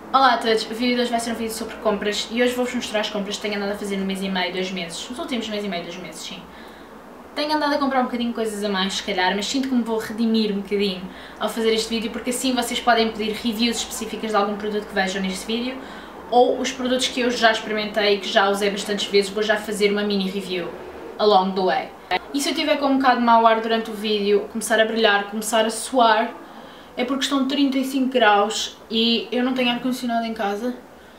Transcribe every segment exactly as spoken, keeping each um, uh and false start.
Olá a todos, o vídeo de hoje vai ser um vídeo sobre compras e hoje vou-vos mostrar as compras que tenho andado a fazer no mês e meio, dois meses, nos últimos mês e meio, dois meses, sim. Tenho andado a comprar um bocadinho de coisas a mais, se calhar, mas sinto que me vou redimir um bocadinho ao fazer este vídeo, porque assim vocês podem pedir reviews específicas de algum produto que vejam neste vídeo, ou os produtos que eu já experimentei e que já usei bastantes vezes, vou já fazer uma mini review along the way. E se eu tiver com um bocado de mau ar durante o vídeo, começar a brilhar, começar a suar, é porque estão trinta e cinco graus e eu não tenho ar-condicionado em casa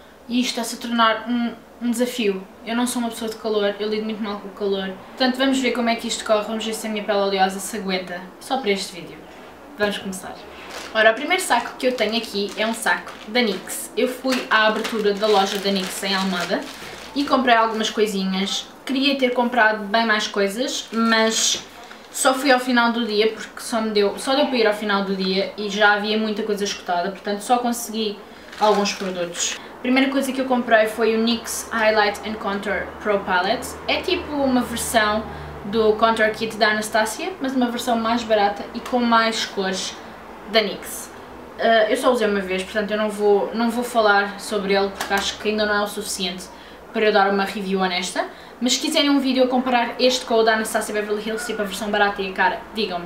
e isto está-se a tornar um, um desafio. Eu não sou uma pessoa de calor, eu lido muito mal com o calor. Portanto, vamos ver como é que isto corre, vamos ver se a minha pele oleosa se aguenta só para este vídeo. Vamos começar. Ora, o primeiro saco que eu tenho aqui é um saco da NYX. Eu fui à abertura da loja da NYX em Almada e comprei algumas coisinhas. Queria ter comprado bem mais coisas, mas só fui ao final do dia, porque só me deu, só deu para ir ao final do dia e já havia muita coisa esgotada, portanto só consegui alguns produtos. A primeira coisa que eu comprei foi o NYX Highlight and Contour Pro Palette. É tipo uma versão do Contour Kit da Anastasia, mas uma versão mais barata e com mais cores da NYX. Uh, eu só usei uma vez, portanto eu não vou, não vou falar sobre ele, porque acho que ainda não é o suficiente para eu dar uma review honesta. Mas se quiserem um vídeo a comparar este com o da Anastasia Beverly Hills, tipo a versão barata e a cara, digam-me.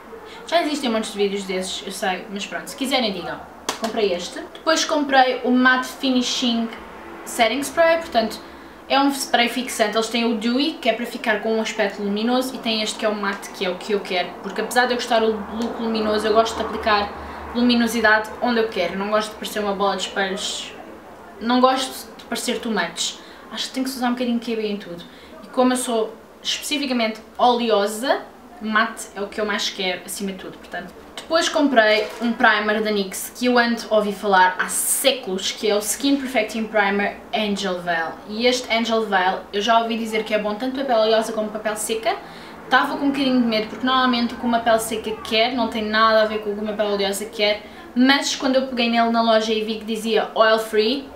Já existem muitos vídeos desses, eu sei, mas pronto, se quiserem digam. Comprei este. Depois comprei o Matte Finishing Setting Spray, portanto é um spray fixante. Eles têm o Dewy, que é para ficar com um aspecto luminoso, e tem este que é o Matte, que é o que eu quero. Porque apesar de eu gostar do look luminoso, eu gosto de aplicar luminosidade onde eu quero. Não gosto de parecer uma bola de espelhos, não gosto de parecer too much. Acho que tem que se usar um bocadinho de Q B em tudo. E como eu sou especificamente oleosa, mate é o que eu mais quero acima de tudo, portanto. Depois comprei um primer da NYX que eu ando a ouvir falar há séculos, que é o Skin Perfecting Primer Angel Veil. E este Angel Veil eu já ouvi dizer que é bom tanto para pele oleosa como para pele seca. Estava com um bocadinho de medo, porque normalmente o que uma pele seca quer não tem nada a ver com o que uma pele oleosa quer, mas quando eu peguei nele na loja e vi que dizia Oil Free,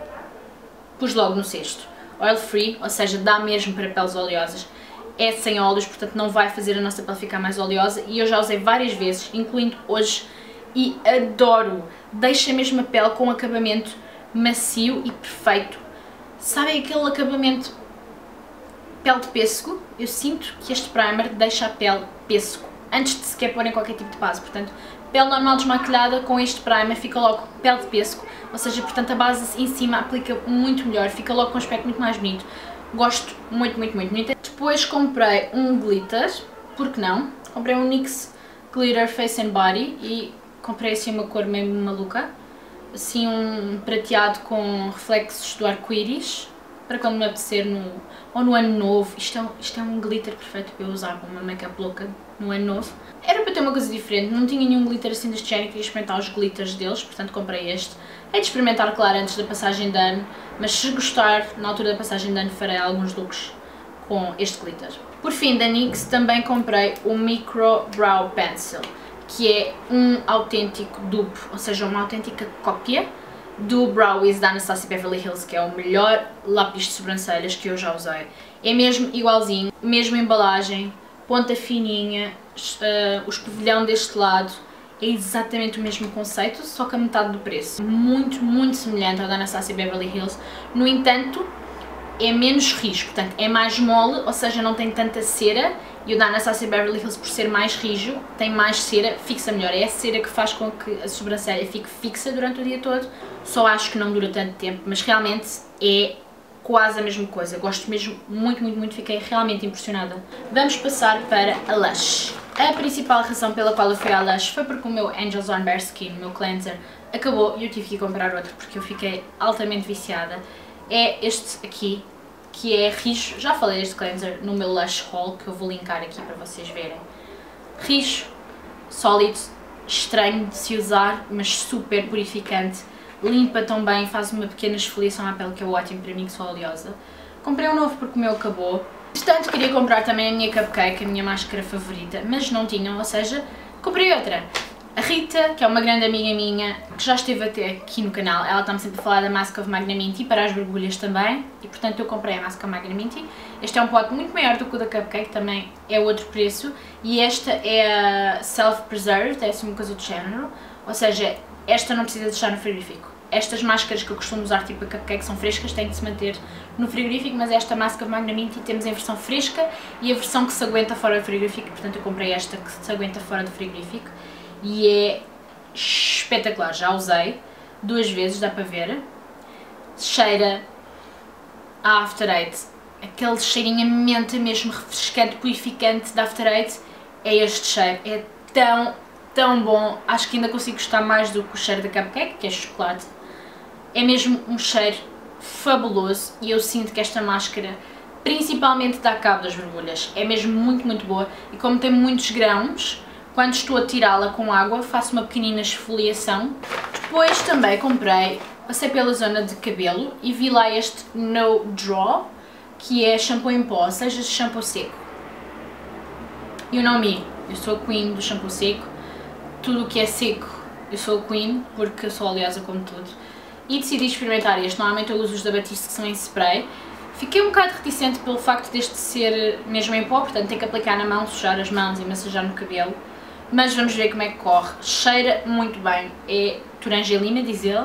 pus logo no cesto. Oil Free, ou seja, dá mesmo para peles oleosas, é sem óleos, portanto não vai fazer a nossa pele ficar mais oleosa, e eu já usei várias vezes, incluindo hoje, e adoro, deixa mesmo a pele com um acabamento macio e perfeito. Sabem aquele acabamento pele de pêssego? Eu sinto que este primer deixa a pele pêssego, antes de sequer porem qualquer tipo de base, portanto, pele normal desmaquilhada com este primer fica logo pele de pêssego. Ou seja, portanto a base em cima aplica muito melhor, fica logo com um aspecto muito mais bonito. Gosto muito, muito, muito, muito. Depois comprei um glitter, porque não? Comprei um NYX Glitter Face and Body e comprei assim uma cor meio maluca. Assim um prateado com reflexos do arco-íris, para quando me apetecer no, ou no ano novo. Isto é, isto é um glitter perfeito para eu usar com uma make-up louca no ano novo. Era para ter uma coisa diferente, não tinha nenhum glitter assim deste género, queria experimentar os glitters deles, portanto comprei este. É de experimentar, claro, antes da passagem de ano, mas se gostar, na altura da passagem de ano farei alguns looks com este glitter. Por fim, da NYX também comprei o Micro Brow Pencil, que é um autêntico dupe, ou seja, uma autêntica cópia do Brow Wiz da Anastasia Beverly Hills, que é o melhor lápis de sobrancelhas que eu já usei. É mesmo igualzinho, mesma embalagem, ponta fininha, uh, o escovilhão deste lado. É exatamente o mesmo conceito, só que a metade do preço. Muito, muito semelhante ao da Anastasia Beverly Hills. No entanto, é menos rijo, portanto é mais mole, ou seja, não tem tanta cera. E o da Anastasia Beverly Hills, por ser mais rijo, tem mais cera, fixa melhor. É a cera que faz com que a sobrancelha fique fixa durante o dia todo. Só acho que não dura tanto tempo, mas realmente é quase a mesma coisa. Gosto mesmo muito, muito, muito, fiquei realmente impressionada. Vamos passar para a Lush. A principal razão pela qual eu fui à Lush foi porque o meu Angels on Bare Skin, o meu cleanser, acabou e eu tive que ir comprar outro porque eu fiquei altamente viciada. É este aqui, que é rijo. Já falei deste cleanser no meu Lush haul, que eu vou linkar aqui para vocês verem. Rijo, sólido, estranho de se usar, mas super purificante. Limpa tão bem, faz uma pequena esfoliação à pele, que é ótimo para mim que sou oleosa. Comprei um novo porque o meu acabou. Portanto, queria comprar também a minha cupcake, a minha máscara favorita, mas não tinham, ou seja, comprei outra. A Rita, que é uma grande amiga minha, que já esteve até aqui no canal, ela está-me sempre a falar da Mask of Magnamintty para as borbulhas também, e portanto eu comprei a Mask of Magnamintty. Este é um pote muito maior do que o da Cupcake, também é outro preço, e esta é a Self Preserved, é assim uma coisa do género, ou seja, esta não precisa de deixar no frigorífico. estas máscaras que eu costumo usar, tipo a cupcake, são frescas, têm que se manter no frigorífico, mas esta Mask of Magnanimity temos em versão fresca e a versão que se aguenta fora do frigorífico, portanto eu comprei esta que se aguenta fora do frigorífico e é espetacular, já usei duas vezes, dá para ver, cheira a After Eight, aquele cheirinho a menta mesmo refrescante, purificante da After Eight, é este cheiro, é tão, tão bom, acho que ainda consigo gostar mais do que o cheiro da cupcake, que é chocolate, é mesmo um cheiro fabuloso e eu sinto que esta máscara principalmente dá cabo das borbulhas, é mesmo muito muito boa e como tem muitos grãos, quando estou a tirá-la com água faço uma pequenina esfoliação. Depois também comprei, passei pela zona de cabelo e vi lá este No Draw, que é shampoo em pó, ou seja, shampoo seco. You know me, eu sou a queen do shampoo seco, tudo o que é seco eu sou a queen, porque eu sou oleosa como tudo. E decidi experimentar este, normalmente eu uso os da Batiste que são em spray. Fiquei um bocado reticente pelo facto deste ser mesmo em pó, portanto tem que aplicar na mão, sujar as mãos e massajar no cabelo. Mas vamos ver como é que corre. Cheira muito bem, é Turangelina, diz ele.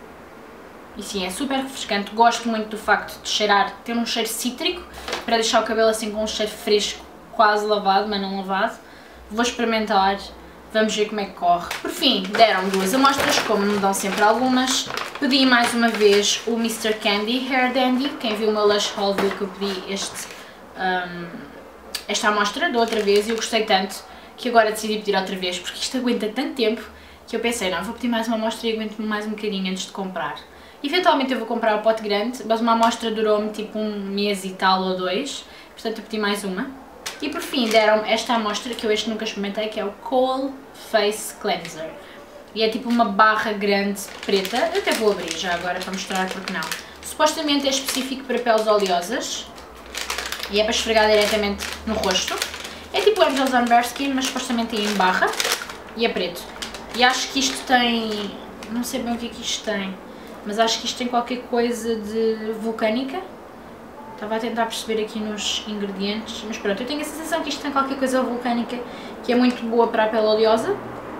E sim, é super refrescante, gosto muito do facto de cheirar, ter um cheiro cítrico, para deixar o cabelo assim com um cheiro fresco, quase lavado, mas não lavado. Vou experimentar, vamos ver como é que corre. Por fim, deram duas amostras, como me dão sempre algumas. Pedi mais uma vez o mister Candy Hair Dandy, quem viu o meu Lush Haul viu que eu pedi este, um, esta amostra da outra vez e eu gostei tanto que agora decidi pedir outra vez, porque isto aguenta tanto tempo que eu pensei, não, vou pedir mais uma amostra e aguento mais um bocadinho antes de comprar. Eventualmente eu vou comprar o pote grande, mas uma amostra durou-me tipo um mês e tal ou dois, portanto eu pedi mais uma. E por fim deram esta amostra que eu este nunca experimentei, que é o Kohl Face Cleanser. E é tipo uma barra grande preta, eu até vou abrir já agora para mostrar porque não. Supostamente é específico para peles oleosas e é para esfregar diretamente no rosto. É tipo Angels on Bare Skin, mas supostamente é em barra e é preto. E acho que isto tem, não sei bem o que é que isto tem, mas acho que isto tem qualquer coisa de vulcânica. Estava a tentar perceber aqui nos ingredientes, mas pronto, eu tenho a sensação que isto tem qualquer coisa vulcânica que é muito boa para a pele oleosa.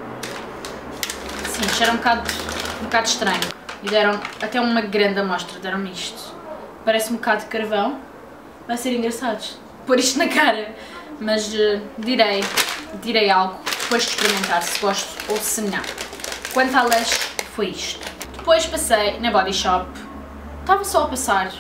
Sim, cheira um bocado, um bocado estranho. E deram até uma grande amostra, deram-me isto. Parece um bocado de carvão. Vai ser engraçado pôr isto na cara, mas uh, direi, direi algo depois de experimentar se gosto ou se não. Quanto à lash, foi isto. Depois passei na Body Shop, estava só a passar,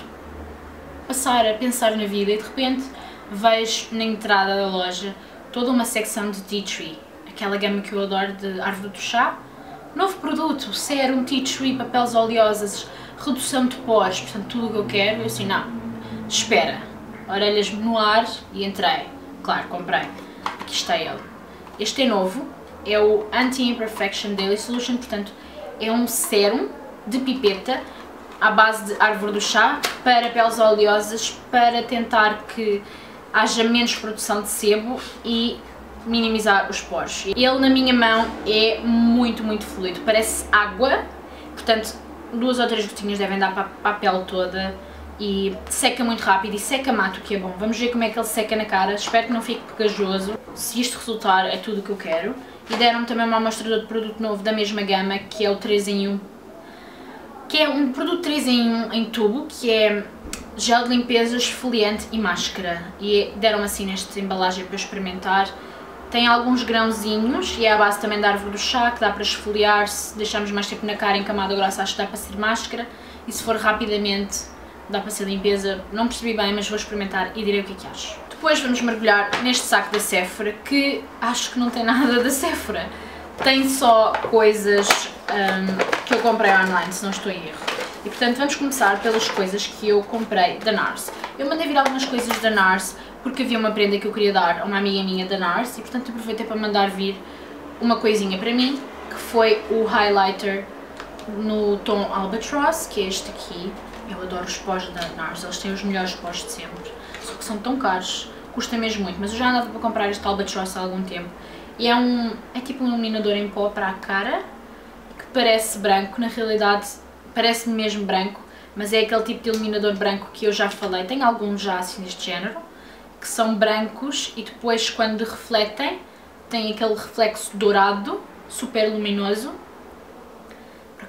passar a pensar na vida e de repente vejo na entrada da loja toda uma secção de Tea Tree, aquela gama que eu adoro de árvore do chá. Novo produto, sérum Tea Tree, papéis oleosas, redução de poros, portanto tudo o que eu quero. Eu assim, não, espera, orelhas no ar e entrei. Claro, comprei. Aqui está ele. Este é novo, é o Anti-Imperfection Daily Solution, portanto é um sérum de pipeta à base de árvore do chá para peles oleosas, para tentar que haja menos produção de sebo e minimizar os poros. Ele na minha mão é muito, muito fluido, parece água, portanto duas ou três gotinhas devem dar para, para a pele toda e seca muito rápido e seca mate, o que é bom. Vamos ver como é que ele seca na cara, espero que não fique pegajoso. Se isto resultar é tudo o que eu quero. E deram-me também uma amostra de outro produto novo da mesma gama, que é o três em um, que é um produto três em um em tubo, que é gel de limpeza, esfoliante e máscara. E deram-me assim nesta embalagem para eu experimentar. Tem alguns grãozinhos e é à base também da árvore do chá, que dá para esfoliar. Se deixarmos mais tempo na cara em camada grossa, acho que dá para ser máscara. E se for rapidamente, dá para ser limpeza. Não percebi bem, mas vou experimentar e direi o que é que acho. Depois vamos mergulhar neste saco da Sephora, que acho que não tem nada da Sephora. Tem só coisas um, que eu comprei online, se não estou em erro. E portanto vamos começar pelas coisas que eu comprei da NARS. Eu mandei vir algumas coisas da NARS porque havia uma prenda que eu queria dar a uma amiga minha da NARS e portanto aproveitei para mandar vir uma coisinha para mim, que foi o highlighter no tom Albatross, que é este aqui. Eu adoro os pós da NARS, eles têm os melhores pós de sempre, só que são tão caros, custa mesmo muito, mas eu já andava para comprar este Albatross há algum tempo. E é um, é tipo um iluminador em pó para a cara, que parece branco, na realidade parece mesmo branco, mas é aquele tipo de iluminador branco que eu já falei, tem alguns já assim deste género, que são brancos e depois quando refletem, tem aquele reflexo dourado, super luminoso. Por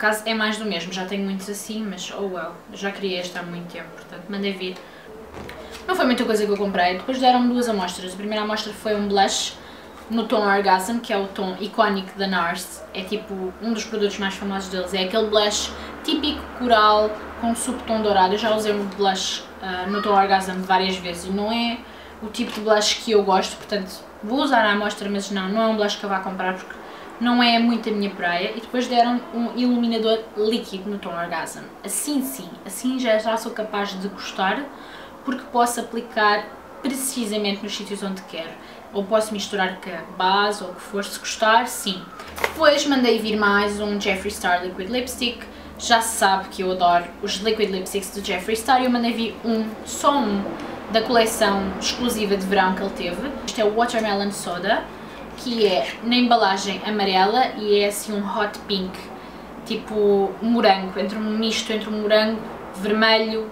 acaso é mais do mesmo, já tenho muitos assim, mas oh well, já queria este há muito tempo, portanto mandei vir. Não foi muita coisa que eu comprei, depois deram-me duas amostras. A primeira amostra foi um blush no tom Orgasm, que é o tom icónico da NARS, é tipo um dos produtos mais famosos deles, é aquele blush típico coral com subtom dourado. Eu já usei um blush uh, no tom Orgasm várias vezes e não é o tipo de blush que eu gosto, portanto vou usar a amostra, mas não, não é um blush que eu vá comprar porque não é muito a minha praia. E depois deram um iluminador líquido no tom Orgasm, assim sim, assim já, já sou capaz de gostar, porque posso aplicar precisamente nos sítios onde quero. Ou posso misturar com a base ou o que for, se gostar, sim. Depois mandei vir mais um Jeffree Star Liquid Lipstick. Já se sabe que eu adoro os Liquid Lipsticks do Jeffree Star e eu mandei vir um, só um, da coleção exclusiva de verão que ele teve. Este é o Watermelon Soda, que é na embalagem amarela e é assim um hot pink, tipo morango, entre um misto entre um morango, vermelho,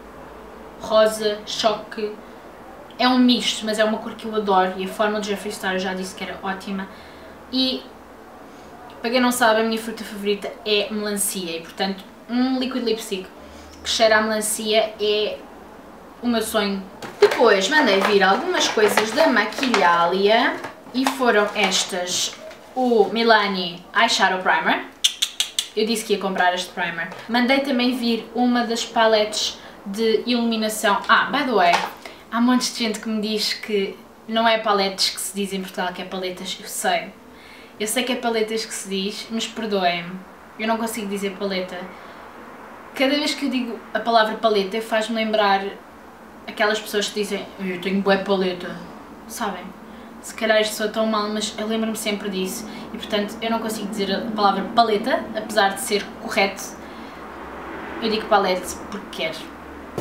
rosa, choque. É um misto, mas é uma cor que eu adoro e a forma do Jeffree Star eu já disse que era ótima. E, para quem não sabe, a minha fruta favorita é melancia e, portanto, um liquid lipstick que cheira a melancia é o meu sonho. Depois mandei vir algumas coisas da Maquilhalia e foram estas: o Milani Eyeshadow Primer. Eu disse que ia comprar este primer. Mandei também vir uma das paletes de iluminação. Ah, by the way, há montes de gente que me diz que não é paletes que se diz em Portugal, que é paletas. Eu sei. Eu sei que é paletas que se diz, mas perdoem-me. Eu não consigo dizer paleta. Cada vez que eu digo a palavra paleta, faz-me lembrar aquelas pessoas que dizem eu tenho bué paleta. Sabem? Se calhar isto soa tão mal, mas eu lembro-me sempre disso. E portanto, eu não consigo dizer a palavra paleta, apesar de ser correto. Eu digo palete porque quero.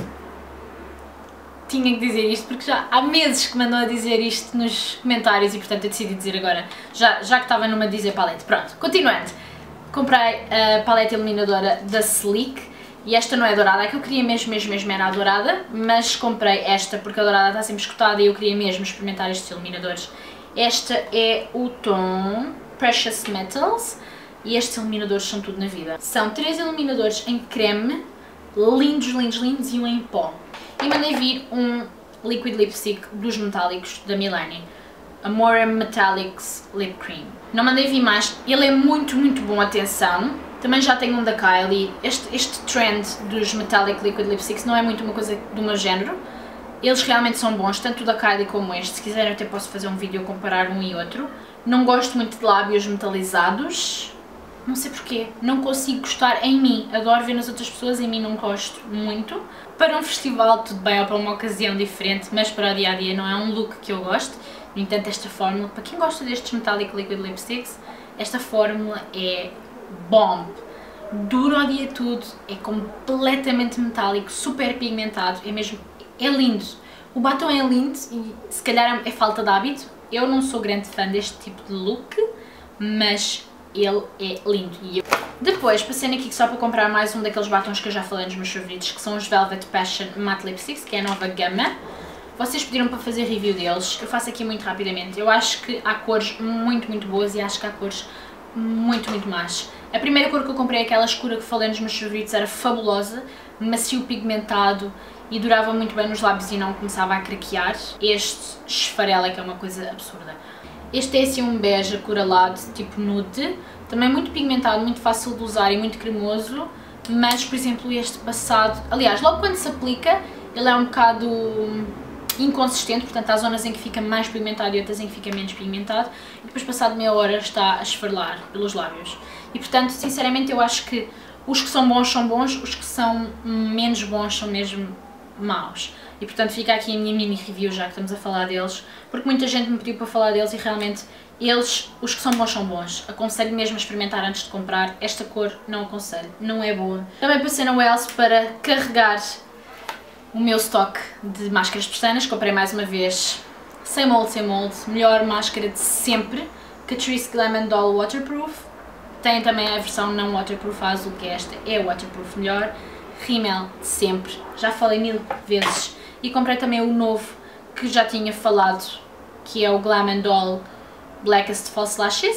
Tinha que dizer isto porque já há meses que mandou a dizer isto nos comentários e portanto eu decidi dizer agora, já, já que estava numa de dizer palete. Pronto, continuando. Comprei a paleta iluminadora da Sleek e esta não é dourada, a que eu queria mesmo, mesmo, mesmo era a dourada, mas comprei esta porque a dourada está sempre esgotada e eu queria mesmo experimentar estes iluminadores. Esta é o tom Precious Metals e estes iluminadores são tudo na vida. São três iluminadores em creme, lindos, lindos, lindos e um em pó. E mandei vir um liquid lipstick dos metálicos da Milani, Amore Metallics Lip Cream. Não mandei vir mais, ele é muito, muito bom, atenção. Também já tenho um da Kylie. Este, este trend dos metallic liquid lipsticks não é muito uma coisa do meu género. Eles realmente são bons, tanto o da Kylie como este. Se quiserem até posso fazer um vídeo a comparar um e outro. Não gosto muito de lábios metalizados. Não sei porquê, não consigo gostar em mim, adoro ver nas outras pessoas, em mim não gosto muito. Para um festival tudo bem, ou para uma ocasião diferente, mas para o dia a dia não é um look que eu gosto. No entanto, esta fórmula, para quem gosta destes Metallic Liquid Lipsticks, esta fórmula é bomb. Dura o dia tudo, é completamente metálico, super pigmentado, é mesmo, é lindo. O batom é lindo e se calhar é falta de hábito. Eu não sou grande fã deste tipo de look, mas ele é lindo. E eu... Depois passei aqui só para comprar mais um daqueles batons que eu já falei nos meus favoritos, que são os Velvet Passion Matte Lipsticks, que é a nova gama. Vocês pediram para fazer review deles, eu faço aqui muito rapidamente. Eu acho que há cores muito, muito boas e acho que há cores muito, muito más. A primeira cor que eu comprei, aquela escura que falei nos meus favoritos, era fabulosa, macio pigmentado e durava muito bem nos lábios e não começava a craquear. Este esfarela, que é uma coisa absurda. Este é assim um bege acoralado, tipo nude, também muito pigmentado, muito fácil de usar e muito cremoso, mas, por exemplo, este passado... Aliás, logo quando se aplica, ele é um bocado inconsistente, portanto há zonas em que fica mais pigmentado e outras em que fica menos pigmentado, e depois passado meia hora está a esfarelar pelos lábios. E portanto, sinceramente, eu acho que os que são bons são bons, os que são menos bons são mesmo maus. E portanto fica aqui a minha mini review, já que estamos a falar deles, porque muita gente me pediu para falar deles e realmente eles, os que são bons são bons. Aconselho mesmo a experimentar antes de comprar. Esta cor não aconselho, não é boa. Também passei na Wells para carregar o meu stock de máscaras de pestanas. Comprei mais uma vez, sem molde, sem molde, melhor máscara de sempre, Catrice Glam Doll Waterproof. Tem também a versão não waterproof, a azul, que é esta, é waterproof melhor. Rimmel de sempre, já falei mil vezes. E comprei também o novo, que já tinha falado, que é o Glam Doll Blackest False Lashes,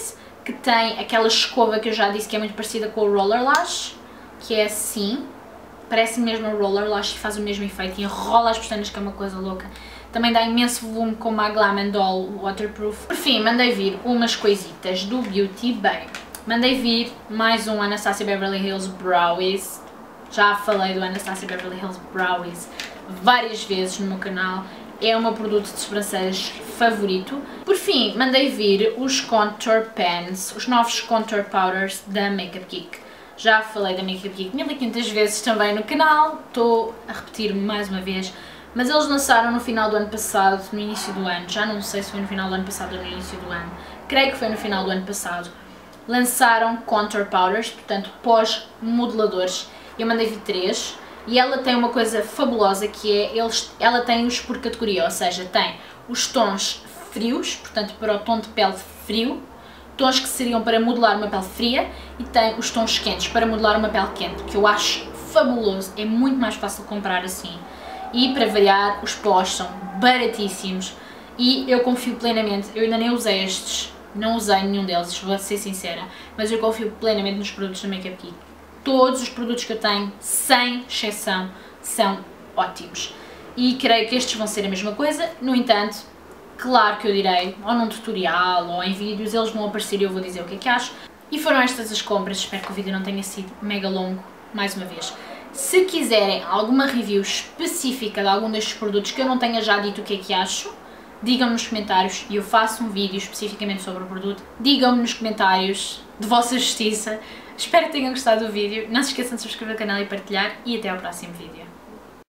que tem aquela escova que eu já disse que é muito parecida com o Roller Lash, que é assim, parece mesmo o Roller Lash e faz o mesmo efeito e enrola as pestanas, que é uma coisa louca. Também dá imenso volume como a Glam Doll Waterproof. Por fim, mandei vir umas coisitas do Beauty Bay. Mandei vir mais um Anastasia Beverly Hills Browies. Já falei do Anastasia Beverly Hills Browies várias vezes no meu canal. É o meu produto de sobrancelhas favorito. Por fim, mandei vir os Contour Pens, os novos Contour Powders da Makeup Geek. Já falei da Makeup Geek mil e quinhentas vezes também no canal, estou a repetir-me mais uma vez, mas eles lançaram no final do ano passado, no início do ano, já não sei se foi no final do ano passado ou no início do ano, creio que foi no final do ano passado, lançaram Contour Powders, portanto pós-modeladores. Eu mandei vir três. E ela tem uma coisa fabulosa que é, eles, ela tem-os por categoria, ou seja, tem os tons frios, portanto para o tom de pele frio, tons que seriam para modelar uma pele fria, e tem os tons quentes para modelar uma pele quente, que eu acho fabuloso, é muito mais fácil comprar assim. E para variar, os pós são baratíssimos e eu confio plenamente, eu ainda nem usei estes, não usei nenhum deles, vou ser sincera, mas eu confio plenamente nos produtos da Makeup Geek. Todos os produtos que eu tenho, sem exceção, são ótimos. E creio que estes vão ser a mesma coisa, no entanto, claro que eu direi, ou num tutorial, ou em vídeos, eles vão aparecer e eu vou dizer o que é que acho. E foram estas as compras, espero que o vídeo não tenha sido mega longo, mais uma vez. Se quiserem alguma review específica de algum destes produtos que eu não tenha já dito o que é que acho, digam-me nos comentários e eu faço um vídeo especificamente sobre o produto. Digam-me nos comentários de vossa justiça. Espero que tenham gostado do vídeo, não se esqueçam de subscrever o canal e partilhar, e até ao próximo vídeo.